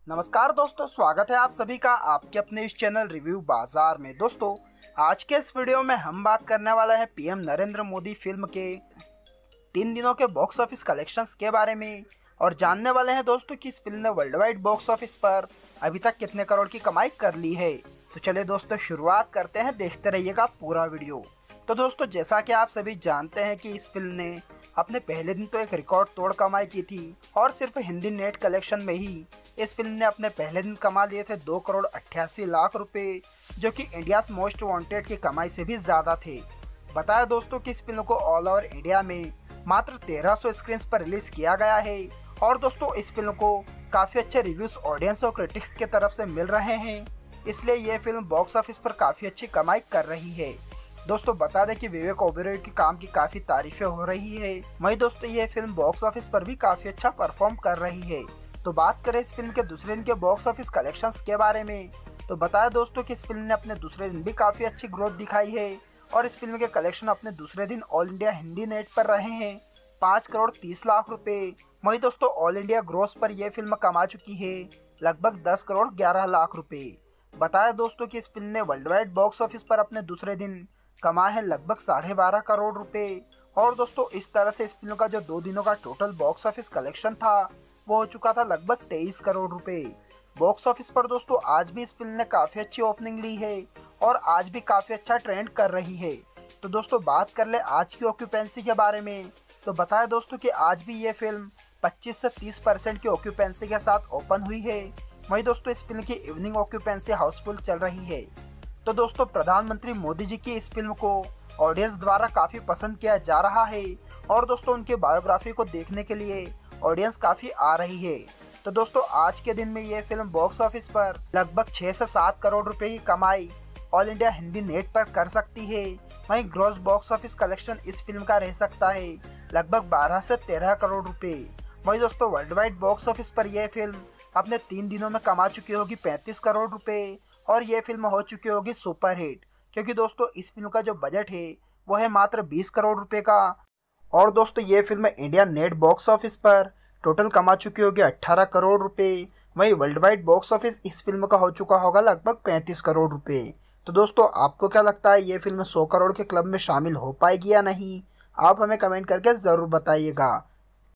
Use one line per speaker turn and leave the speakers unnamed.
नमस्कार दोस्तों, स्वागत है आप सभी का आपके अपने इस चैनल रिव्यू बाजार में। दोस्तों, आज के इस वीडियो में हम बात करने वाला है पीएम नरेंद्र मोदी फिल्म के 3 दिनों के बॉक्स ऑफिस कलेक्शंस के बारे में और जानने वाले हैं दोस्तों कि इस फिल्म ने वर्ल्ड वाइड बॉक्स ऑफिस पर अभी तक कितने करोड़ की कमाई कर ली है। तो चलिए दोस्तों, शुरुआत करते हैं, देखते रहिएगा पूरा वीडियो। तो दोस्तों, जैसा कि आप सभी जानते हैं कि इस फिल्म ने अपने पहले दिन तो एक रिकॉर्ड तोड़ कमाई की थी और सिर्फ हिंदी नेट कलेक्शन में ही इस फिल्म ने अपने पहले दिन कमा लिए थे 2 करोड़ 88 लाख रुपए, जो कि इंडियाज मोस्ट वांटेड की कमाई से भी ज़्यादा थे। बताया दोस्तों कि इस फिल्म को ऑल ओवर इंडिया में मात्र 1300 स्क्रीन पर रिलीज़ किया गया है और दोस्तों इस फिल्म को काफ़ी अच्छे रिव्यूज़ ऑडियंस और क्रिटिक्स की तरफ से मिल रहे हैं, इसलिए ये फिल्म बॉक्स ऑफिस पर काफ़ी अच्छी कमाई कर रही है। दोस्तों, बता दें कि विवेक ओबेरॉय के काम की काफ़ी तारीफें हो रही है। वहीं दोस्तों ये फिल्म बॉक्स ऑफिस पर भी काफ़ी अच्छा परफॉर्म कर रही है। तो बात करें इस फिल्म के दूसरे दिन के बॉक्स ऑफिस कलेक्शंस के बारे में, तो बताया दोस्तों कि इस फिल्म ने अपने दूसरे दिन भी काफ़ी अच्छी ग्रोथ दिखाई है और इस फिल्म के कलेक्शन अपने दूसरे दिन ऑल इंडिया हिंदी नेट पर रहे हैं 5 करोड़ 30 लाख रुपए। वहीं दोस्तों ऑल इंडिया ग्रोस पर यह फिल्म कमा चुकी है लगभग 10 करोड़ 11 लाख रुपए। बताया दोस्तों कि इस फिल्म ने वर्ल्ड वाइड बॉक्स ऑफिस पर अपने दूसरे दिन कमाए हैं लगभग 12.5 करोड़ रुपए और दोस्तों इस तरह से इस फिल्म का जो 2 दिनों का टोटल बॉक्स ऑफिस कलेक्शन था वो हो चुका था लगभग 23 करोड़ रुपए। बॉक्स ऑफिस पर दोस्तों आज भी इस फिल्म ने काफ़ी अच्छी ओपनिंग ली है और आज भी काफ़ी अच्छा ट्रेंड कर रही है। तो दोस्तों बात कर ले आज की ऑक्यूपेंसी के बारे में, तो बताया दोस्तों कि आज भी ये फिल्म 25 से 30% की ऑक्यूपेंसी के साथ ओपन हुई है। वहीं दोस्तों इस फिल्म की इवनिंग ऑक्यूपेंसी हाउसफुल चल रही है। तो दोस्तों प्रधानमंत्री मोदी जी की इस फिल्म को ऑडियंस द्वारा काफ़ी पसंद किया जा रहा है और दोस्तों उनकी बायोग्राफी को देखने के लिए ऑडियंस काफ़ी आ रही है। तो दोस्तों आज के दिन में ये फिल्म बॉक्स ऑफिस पर लगभग 6 से 7 करोड़ रुपए की कमाई ऑल इंडिया हिंदी नेट पर कर सकती है। वहीं ग्रॉस बॉक्स ऑफिस कलेक्शन इस फिल्म का रह सकता है लगभग 12 से 13 करोड़ रुपए। वहीं दोस्तों वर्ल्ड वाइड बॉक्स ऑफिस पर यह फिल्म अपने 3 दिनों में कमा चुकी होगी 35 करोड़ रुपए और ये फिल्म हो चुकी होगी सुपर हिट, क्योंकि दोस्तों इस फिल्म का जो बजट है वो है मात्र 20 करोड़ रुपए का। और दोस्तों ये film India net box office पर टोटल कमा चुकी होगी 18 करोड़ रुपए। वहीं वर्ल्ड वाइड बॉक्स ऑफिस इस फिल्म का हो चुका होगा लगभग 35 करोड़ रुपए। तो दोस्तों आपको क्या लगता है ये फिल्म 100 करोड़ के क्लब में शामिल हो पाएगी या नहीं? आप हमें कमेंट करके ज़रूर बताइएगा।